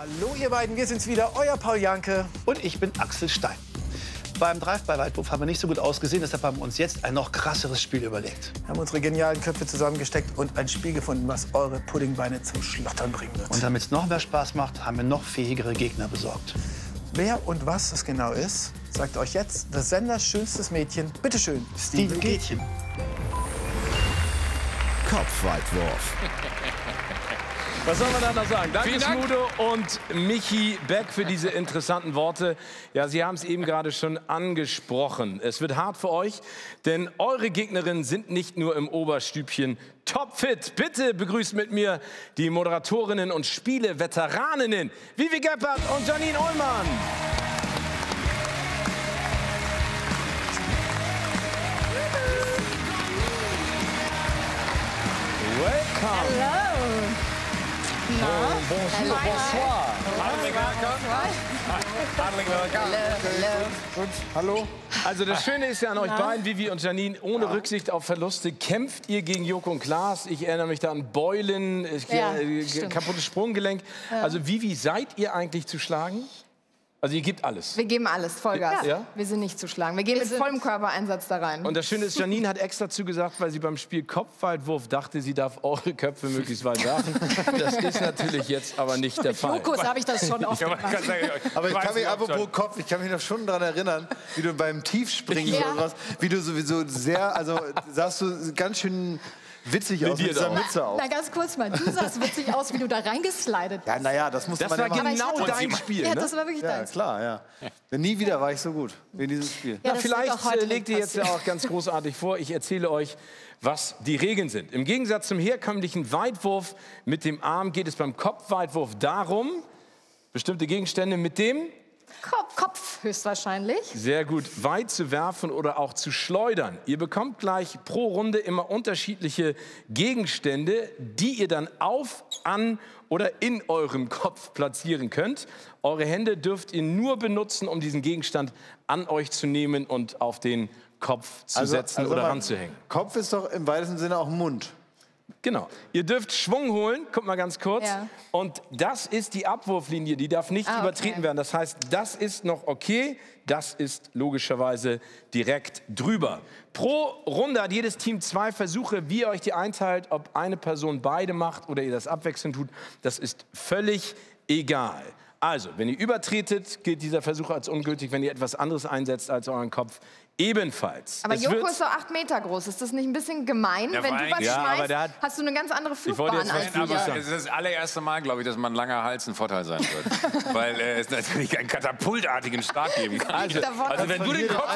Hallo ihr beiden, wir sind's wieder, euer Paul Janke. Und ich bin Axel Stein. Beim Drive-by-Weitwurf haben wir nicht so gut ausgesehen, deshalb haben wir uns jetzt ein noch krasseres Spiel überlegt. Wir haben unsere genialen Köpfe zusammengesteckt und ein Spiel gefunden, was eure Puddingbeine zum Schlottern bringen wird. Und damit es noch mehr Spaß macht, haben wir noch fähigere Gegner besorgt. Wer und was das genau ist, sagt euch jetzt das Senders schönstes Mädchen. Bitte schön, Steven Gätchen. Kopfweitwurf. Was soll man da noch sagen? Danke, Smudo und Michi Beck für diese interessanten Worte. Ja, Sie haben es eben gerade schon angesprochen. Es wird hart für euch, denn eure Gegnerinnen sind nicht nur im Oberstübchen topfit. Bitte begrüßt mit mir die Moderatorinnen und Spiele-Veteraninnen Vivi Gebhardt und Janine Ullmann. Welcome. Hello. Bonjour, bonsoir. Gut, hallo. Also das Schöne ist ja an euch beiden, Vivi und Janine, ohne Rücksicht auf Verluste kämpft ihr gegen Joko und Klaas. Ich erinnere mich da an Beulen, kaputtes Sprunggelenk. Also Vivi, seid ihr eigentlich zu schlagen? Also ihr gebt alles. Wir geben alles, Vollgas. Ja? Wir sind nicht zu schlagen. Wir gehen mit vollem Körpereinsatz da rein. Und das Schöne ist, Janine hat extra zugesagt, weil sie beim Spiel Kopfweitwurf dachte, sie darf eure Köpfe möglichst weit werfen. Das ist natürlich jetzt aber nicht der Fall. Fokus habe ich das schon oft gemacht. Aber ich kann mich, apropos Kopf, ich kann mich noch schon daran erinnern, wie du beim Tiefspringen oder was, wie du sowieso sehr, also sahst du ganz schön witzig aus mit dieser Mütze auf. Na, ganz kurz mal, du sahst witzig aus, wie du da reingeslidet bist. Ja, naja, das musste man Das war ja machen. genau dein Spiel, Ja, ne? das war wirklich Ja, deins. klar, ja. Nie wieder war ich so gut wie in diesem Spiel. Ja, Ja, das wird auch vielleicht heute legt ihr jetzt ja auch ganz großartig vor. Ich erzähle euch, was die Regeln sind. Im Gegensatz zum herkömmlichen Weitwurf mit dem Arm geht es beim Kopfweitwurf darum, bestimmte Gegenstände mit dem Kopf höchstwahrscheinlich. sehr gut weit zu werfen oder auch zu schleudern. Ihr bekommt gleich pro Runde immer unterschiedliche Gegenstände, die ihr dann auf, an oder in eurem Kopf platzieren könnt. Eure Hände dürft ihr nur benutzen, um diesen Gegenstand an euch zu nehmen und auf den Kopf zu setzen oder ranzuhängen. Kopf ist doch im weitesten Sinne auch Mund. Genau. Ihr dürft Schwung holen, guckt mal ganz kurz. Ja. Und das ist die Abwurflinie, die darf nicht übertreten werden. Das heißt, das ist noch okay, das ist logischerweise direkt drüber. Pro Runde hat jedes Team 2 Versuche, wie ihr euch die einteilt, ob eine Person beide macht oder ihr das abwechselnd tut. Das ist völlig egal. Also, wenn ihr übertretet, gilt dieser Versuch als ungültig, wenn ihr etwas anderes einsetzt als euren Kopf. Ebenfalls. Aber Es Joko wird- ist so 8 Meter groß. Ist das nicht ein bisschen gemein? Ja, Wenn du was ja, aber schmeißt, der hat- hast du eine ganz andere wollte Flugbahn jetzt als was wir. Böses Aber es ist das allererste Mal, glaube ich, dass man langer Hals ein Vorteil sein wird. Weil es natürlich einen katapultartigen Start geben kann. Also wenn du den Kopf...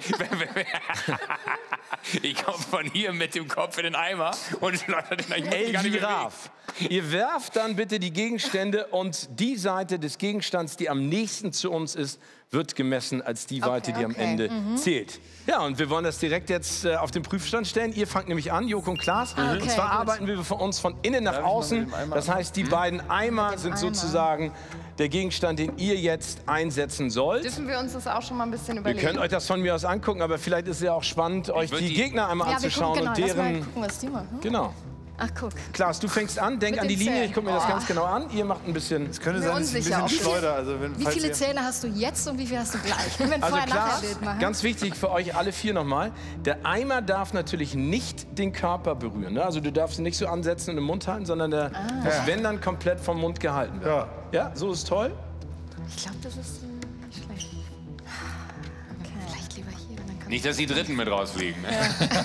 Ich komme von hier mit dem Kopf in den Eimer und schleudere den. Ich muss mich gar nicht Giraffe. Ihr werft dann bitte die Gegenstände und die Seite des Gegenstands, die am nächsten zu uns ist, wird gemessen als die Seite, die am Ende zählt. Ja, und wir wollen das direkt jetzt auf den Prüfstand stellen. Ihr fangt nämlich an, Joko und Klaas. Okay, und zwar gut. arbeiten wir von uns von innen nach außen. Das heißt, die beiden Eimer sind sozusagen der Gegenstand, den ihr jetzt einsetzen sollt. Dürfen wir uns das auch schon mal ein bisschen Ihr überlegen? könnt euch das von mir aus angucken, aber vielleicht ist es ja auch spannend, euch würd die die- Gegner einmal Ja, wir anzuschauen gucken, genau, und lass mal deren... gucken, was die machen. Genau. Ach, guck. Klaas, du fängst an, denk Mit an die den Linie, Zähnen. ich gucke mir das Oh. ganz genau an. Ihr macht ein bisschen... Es könnte Mir sein, dass es ein unsicher. bisschen Wie viel- Schleuder. Also wenn, Wie falls viele ihr- Zähne hast du jetzt und wie viel hast du gleich? Wenn wir Also vorher Klaas, Bild machen. ganz wichtig für euch alle 4 nochmal, der Eimer darf natürlich nicht den Körper berühren. Ne? Also du darfst ihn nicht so ansetzen und im Mund halten, sondern der muss, wenn dann, komplett vom Mund gehalten werden. Ja, so ist toll. Ich glaube, das ist nicht schlecht. Okay. Vielleicht lieber hier. Dann kann Nicht, dass die Dritten mit rausfliegen. Ne?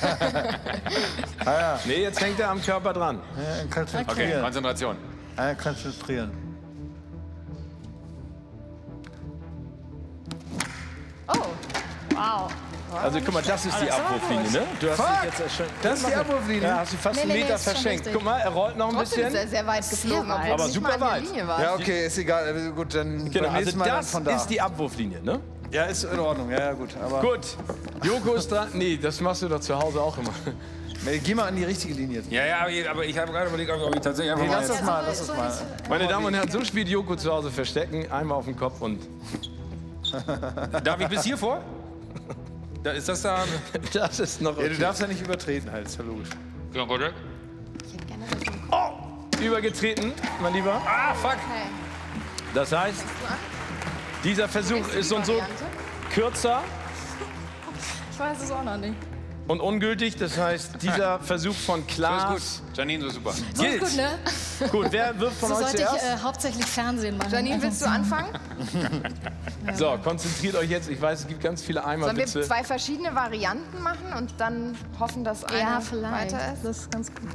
Nee, jetzt hängt er am Körper dran. Ja, konzentrieren. Okay, Konzentration. Ja, konzentrieren. Oh, wow. Also guck mal, das ist die Abwurflinie, ne? Du hast dich jetzt erschreckt. Das ist die Abwurflinie. Ja, hast du fast einen Nee, Meter ist schon verschenkt. richtig. Guck mal, er rollt noch ein Trotzdem bisschen. sehr, sehr weit geflogen, obwohl Aber es nicht super mal an der weit. Linie war. Ja, okay, ist egal. Also gut, dann Genau, beim also nächsten Mal dann das von da. ist die Abwurflinie, ne? Ja, ist in Ordnung. Ja, gut. Aber Gut, Joko ist dran. Nee, das machst du doch zu Hause auch immer. Geh mal an die richtige Linie. Ja, aber ich habe gerade überlegt, ob ich tatsächlich einfach Nee, mal... lass das mal, lass das mal. Meine Damen und Herren, so spielt Joko zu Hause Verstecken. Einmal auf den Kopf und... Darf ich bis hier vor? Da, ist das da... Das ist noch Ja, okay. du darfst ja nicht übertreten, halt, ist ja logisch. Ja, warte. Ich hätte gerne so einen Übergetreten, mein Lieber. Ah, fuck. Okay. Das heißt, dieser Versuch ist und so kürzer Ich weiß es auch noch nicht. und ungültig. Das heißt, dieser Versuch von So ist Klaas gut. Janine, so super. gilt. Gut, ne? Gut, wer wirft von So euch sollte ich zuerst? hauptsächlich Fernsehen machen. Janine, willst du anfangen? So, konzentriert euch jetzt. Ich weiß, es gibt ganz viele Eimer, Sollen wir bitte. 2 verschiedene Varianten machen und dann hoffen, dass eine Ja, vielleicht. weiter ist? Das ist ganz gut.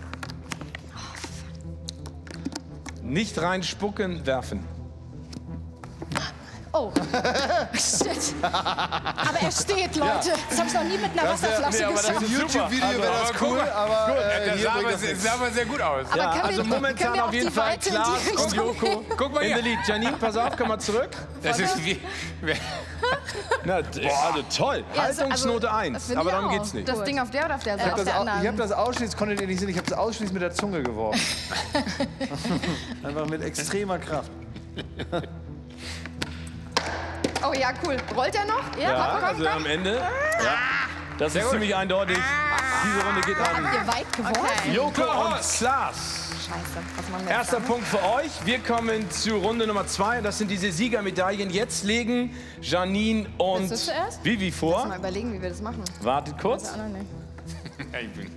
Nicht reinspucken, werfen. Oh, shit. Aber er steht, Leute. Das habe ich noch nie mit einer Wasserflasche aber das geschafft. im YouTube-Video wäre das guck cool, mal. aber Das hier sah bringt aber, das nichts. sah aber sehr gut aus. Ja, können wir- also können momentan wir auf auch jeden die Fall Weite in die Klaas und Richtung Joko Guck mal in hier. der Lead. Janine, pass auf, komm mal zurück. Das ist wie... Na, also toll. Ja, Haltungsnote also, 1, finde aber ich darum auch. geht's nicht. Das Ding auf der oder auf der Ich habe Seite? das, der anderen. ich hab das ausschließlich, konntet ihr nicht sehen, ich habe das ausschließlich mit der Zunge geworfen. Einfach mit extremer Kraft. Oh ja, cool. Rollt er noch? Ja, komm, also am Ende. Ja, das ist ziemlich eindeutig. Diese Runde geht an Ihr weit geworfen. Joko und Klaas. Scheiße, was machen wir Erster jetzt? Punkt für euch. Wir kommen zu Runde Nummer 2. Das sind diese Siegermedaillen. Jetzt legen Janine und Willst du zuerst? Vivi vor. Mal überlegen, wie wir das machen. Wartet kurz. Ah, nein. Ja, ich bin...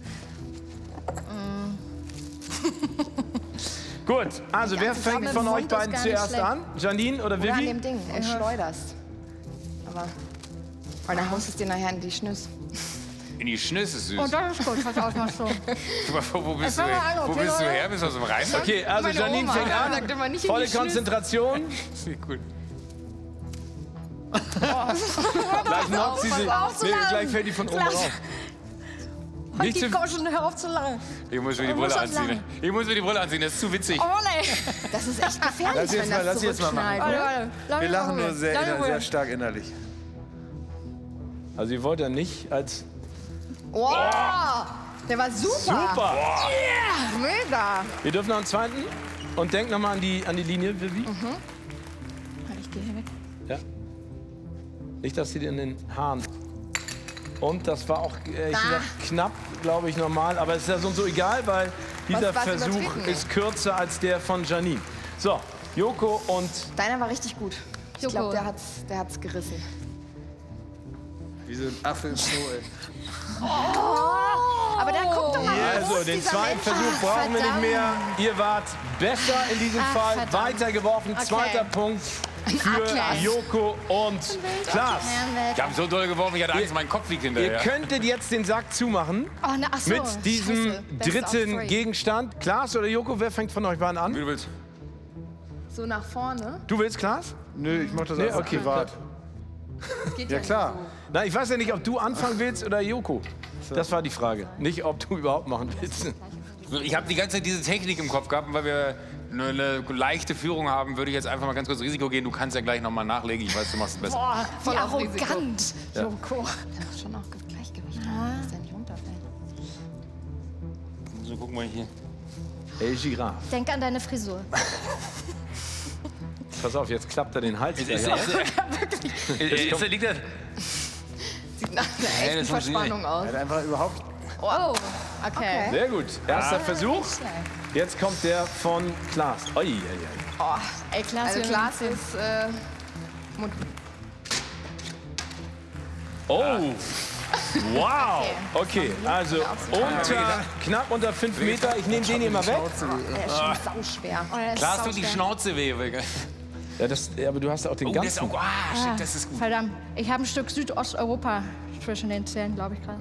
Gut, also wer ganze fängt Zeit von mit dem euch Mund ist beiden gar nicht zuerst schlecht. an? Janine oder Oder an Vivi? dem Ding und schleuderst. Aber... Und dann haust du es dir nachher in die Schnüss. In die Schnüsse süß. Oh, das ist gut. Was machst du? Wo bist du, fang mal an, wo okay, bist du oder? her? Bist du aus dem Rheinland? Okay, also Meine Janine Oma fängt sagt immer an. nicht in Volle die Schnüsse. Konzentration. Cool. Gleich knockt sie sich. auf zu Nee, lachen. gleich fällt die von oben Lachen. rauf. Nicht zu Komm schon, hör auf zu lachen. Ich muss mir die Man muss Brille auch anziehen. sagen. Ich muss mir die Brille anziehen, das ist zu witzig. Oh, nee. Das ist echt gefährlich, wenn das lass sie jetzt mal machen. zurückknallt. Ne? Wir lachen nur sehr stark innerlich. Also ihr wollt ja nicht als... Wow, der war super. Super! Mega. Wir dürfen noch einen zweiten. Und denkt nochmal an die Linie, Vivi. Ich gehe hier weg. Ja. Nicht, dass sie dir in den Haaren... Und das war auch ehrlich gesagt, knapp, glaube ich, normal. Aber es ist ja so und so egal, weil dieser Was Versuch übertreten, ist kürzer als der von Janine. So, Joko und... Deiner war richtig gut. Ich Joko. glaube, der hat's gerissen. Wie so ein Affe im Snow, ey. Aber dann guck doch mal, wie Also, groß den dieser zweiten Mensch Versuch ist. brauchen wir nicht verdammt. mehr. Ihr wart besser in diesem Ach, Fall. verdammt. Weitergeworfen. Zweiter Punkt für A-Class. Joko und Klaas. Ich habe so doll geworfen, ich hatte Angst, mein Kopf liegt Ihr hinterher. könntet jetzt den Sack zumachen Oh, na, ach so. mit diesem Scheiße. Best of dritten three. Gegenstand. Klaas oder Joko, wer fängt von euch beiden Wie an? du willst. So nach vorne. Du willst, Klaas? Nö, ich mach das Nee, einfach okay. privat. Das geht Ja, klar. Na, ich weiß ja nicht, ob du anfangen willst oder Joko. Das war die Frage. Nicht, ob du überhaupt machen willst. Ich habe die ganze Zeit diese Technik im Kopf gehabt und weil wir eine leichte Führung haben, würde ich jetzt einfach mal ganz kurz Risiko gehen. Du kannst ja gleich nochmal nachlegen. Ich weiß, du machst es besser. Boah, Voll wie auf Risiko. arrogant, Joko. Der muss schon auch Gleichgewicht haben, dass der nicht runterfällt. So, guck mal hier. Ey, Giraffe. Denk an deine Frisur. Pass auf, jetzt klappt er den Hals. Liegt gleich das? auf. Sieht nach einer Nee, echten das funktioniert Verspannung aus. Er hat einfach überhaupt... Oh, okay. Sehr gut. Erster Versuch. Jetzt kommt der von Klaas. Oi, oi, oi. Ey, Klaas, Also wir- Glas ist... Oh! Wow! Okay, also knapp unter 5 Meter. Ich nehme den hier mal weg. Der ist schon sauschwer. Oh, der ist Klaas tut die sauschwer. Schnauze weh. Ja, aber du hast auch den Oh, das ist, ganzen. oh, shit, das ist gut. Verdammt, ich habe ein Stück Südosteuropa zwischen den Zähnen, glaube ich gerade.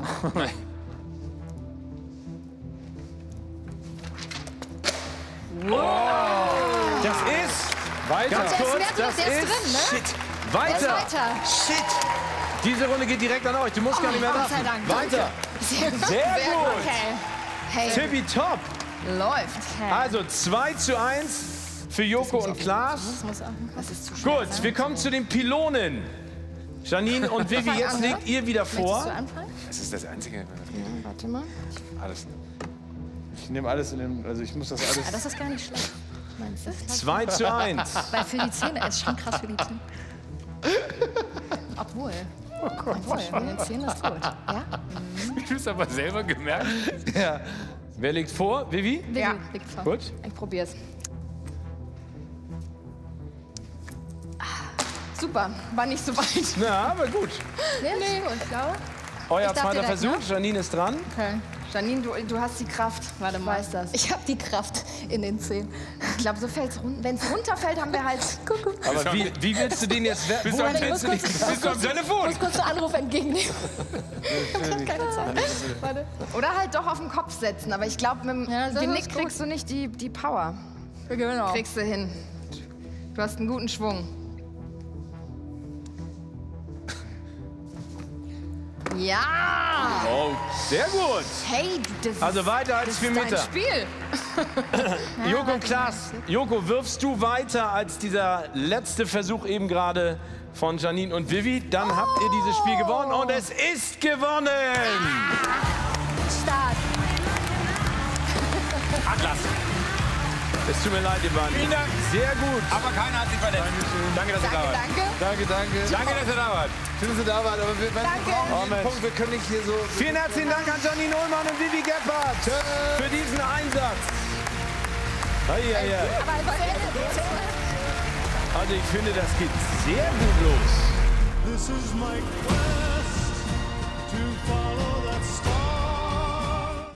Das ist. Weiter. Ganz kurz, der das ist drin, ist. ne? Shit. Der ist Weiter. weiter. Shit. Diese Runde geht direkt an euch. Du musst gar nicht mehr Gott sei warten. Dank. Weiter. Sehr gut. Sehr gut. Okay. Hey, Tippitopp. läuft. Also 2:1 für Joko und Klaas. Das ist zu schwer. Gut, wir kommen zu den Pylonen. Janine und Vivi, jetzt legt ihr wieder Möchtest du vor. anfangen? Das ist das Einzige. Warte mal. Alles. Ich nehme alles in den... Also ich muss das alles... Ja, das ist gar nicht schlecht. Meinst du? 2:1. Weil für die Zähne ist schon krass für die Zähne. Obwohl. Obwohl, für die Zähne ist gut. Ja? Du hast aber selber gemerkt. Ja. Wer legt vor? Vivi? Vivi, Ja. liegt vor. Gut. Ich probier's. Super, war nicht so weit. Na, aber gut. Nee, gut, ich glaube. Euer darf zweiter direkt, Versuch. ne? Janine ist dran. Okay. Janine, du hast die Kraft. Warte mal. Ich weiß das. Ich habe die Kraft in den Zähnen. Ich glaube, so fällt's runter. Wenn es runterfällt, haben wir halt... Aber wie willst du den jetzt... Bist du am Telefon? Ich muss kurz einen Anruf entgegennehmen. Ich habe keine Zeit. Warte. Oder halt doch auf den Kopf setzen. Aber ich glaube, mit dem Ja, das Genick ist gut. kriegst du nicht die Power. Genau. Kriegst du hin. Du hast einen guten Schwung. Ja! Oh, sehr gut. Hey, das Also weiter als ist 4 dein Meter. Spiel. Joko und Klaas. Joko, wirfst du weiter als dieser letzte Versuch eben gerade von Janine und Vivi? Dann habt ihr dieses Spiel gewonnen und es ist gewonnen. Stark. Atlas. Es tut mir leid, ihr beiden. Vielen Dank. Sehr gut. Aber keiner hat sich verletzt. Danke, dass ihr da wart. Danke. Danke. Danke, dass ihr da wart. Schön, dass ihr da wart. Aber wir brauchen einen Punkt. Wir können nicht hier so... Vielen herzlichen Dank an Janine Ullmann und Vivi Gebhardt für diesen Einsatz. Also ich finde, das geht sehr gut los. This is my quest to find